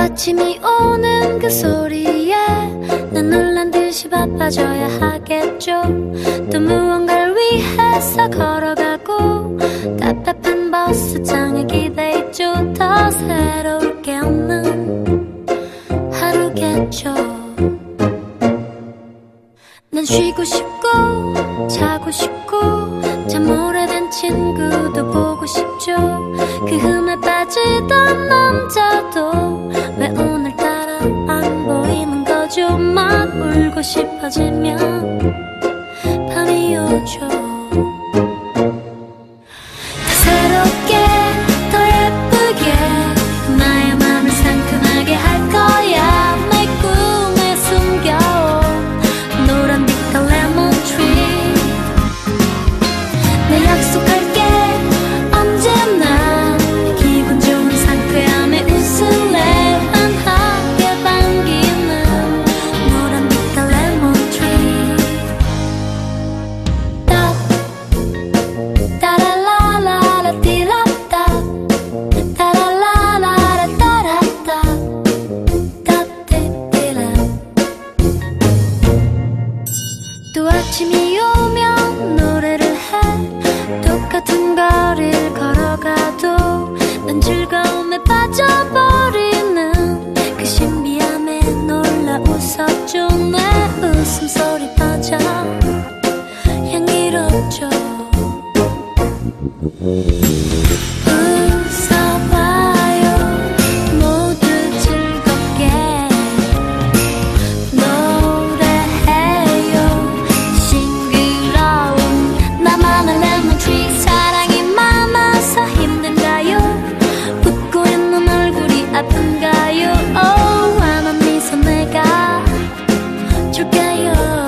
아침이 오는 그 소리에 난 놀란 듯이 바빠져야 하겠죠. 또 무언가를 위해서 걸어가고 답답한 버스장에 기대있죠. 더 새로울 게 없는 하루겠죠. 난 쉬고 싶고 자고 싶고 참 오래된 친구도 보고 싶죠. 그 흠에 빠지던 남자도 왜 오늘따라 안 보이는 거죠. 막 울고 싶어지면 밤이 오죠. 더 새롭게 더 예쁘게 나의 맘을 상큼하게 할 거야. 내 꿈에 숨겨온 노란 빛깔 레몬 트리. 내 약속할게 언제나 기분 좋은 상쾌함에 웃을래. 환하게 반기는 노란 빛깔 레몬 트리. 따라라라라 띠라따 따라라라라 따라따 따띠띠라. 또 아침이 오면 노래를 해. 똑같은 거리를 걸어가도 난 즐거움에 빠져버리는 그 신비함에 놀라 웃었죠. 내 웃음소리 퍼져 향기롭죠. 웃어봐요 모두 즐겁게 노래해요. 싱그러운 나만의 레몬트리. 사랑이 많아서 힘든가요? 웃고 있는 얼굴이 아픈가요? 환한 미소 내가 줄게요.